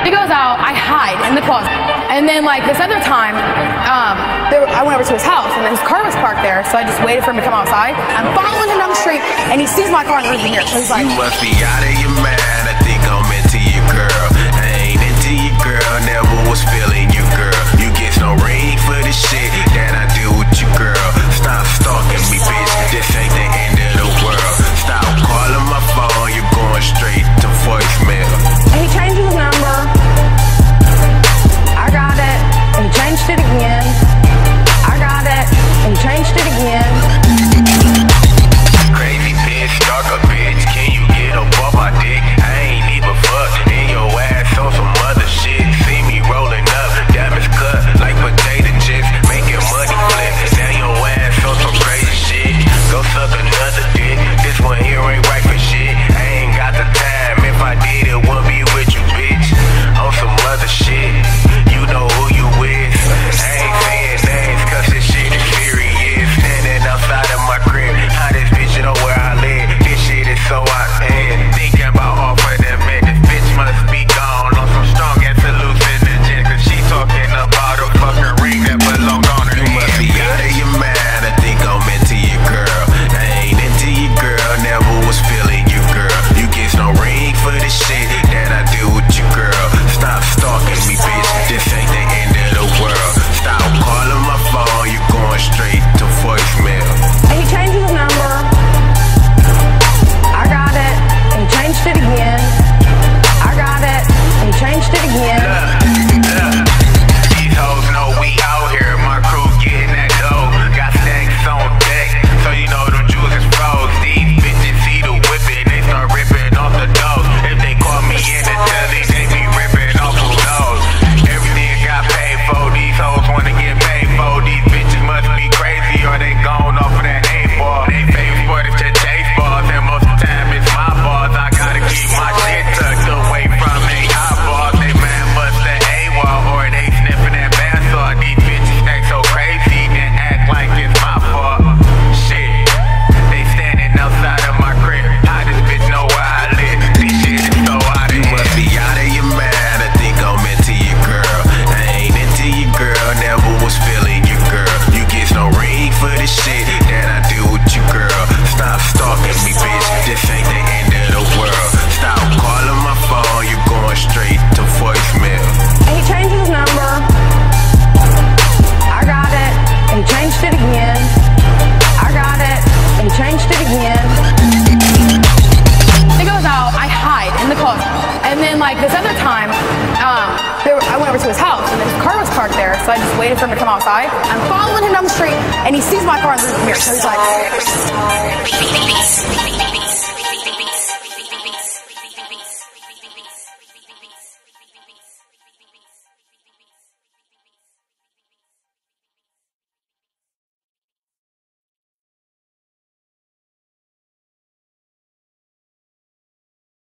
He goes out, I hide in the closet. And then like this other time, I went over to his house and his car was parked there, so I just waited for him to come outside. I'm following him down the street and he sees my car in the rearview mirror. So he's like, you must be out of your mind. I think I'm into you, girl. I ain't into you, girl. Never was feeling you, girl. You get no ring for the shit that I do with you, girl. Stop stalking me, bitch. This ain't the end of the world. Stop calling my phone. You're going straight to voicemail. And he changed his number. I got it. And he changed it again. I got it. And he changed it again. Crazy bitch, stalker bitch. Can you get up off my dick? I ain't even fucked in your ass on some other shit. See me rolling up, diamonds cut like potato chips, making money flip. Now your ass on some crazy shit. Go suck another dick. This one here ain't right for shit. I ain't got the time. If I did, it wouldn't be with you, bitch. On some other shit. You know who you with. I ain't saying names, cause this shit is serious. Standing outside of my crib. How this bitch know where I live. This shit is so out and thinking about all for them, man. This bitch must be gone on some strong ass hallucinogen. Cause she talking about a fucking ring that belonged on her. You must be out of your mind. I think I'm into you, girl. I ain't into you, girl. Never was feeling you, girl. You get no ring for the shit that I do with you, girl. Stop stalking me, bitch. This ain't the end of the world. Stop calling my phone. You're going straight to voicemail. And he changed his number. I got it. And he changed it again. I got it. And he changed it again. Look. These hoes know we out here. My crew getting that dough. Got stacks on deck, so you know them jewels is froze. These bitches see the whipping, they start ripping off the dough. If they call me in the telly, they be ripping off who knows. Everything got paid for. These hoes wanna get paid for. These bitches must be crazy or they gone off of that A-ball. They famous for the chase balls, and most of the time it's my balls. I gotta keep my shit tucked away from they eyeballs. They man bust the A-wall or they sniffing that bath saw. These bitches act so crazy, then act like it's my fault. Shit, they standing outside of my crib. How this bitch know where I live? This shit is so out of here. You must be out of your mind. I think I'm into you, girl. I ain't into you, girl. Never was feeling you, girl. You get no ring for the shit that I do with you, girl. Stop stalking me, bitch. This ain't the end of the world. Stop calling my phone. You're going straight to voicemail. And he changed his number. I got it. And he changed it again. I got it. And he changed it again. He goes out, I hide in the closet. And then like this other time, I went over to his house and his car was parked there, so I just waited for him to come outside. I'm following him down the street and he sees my car in the rearview mirror, so he's like,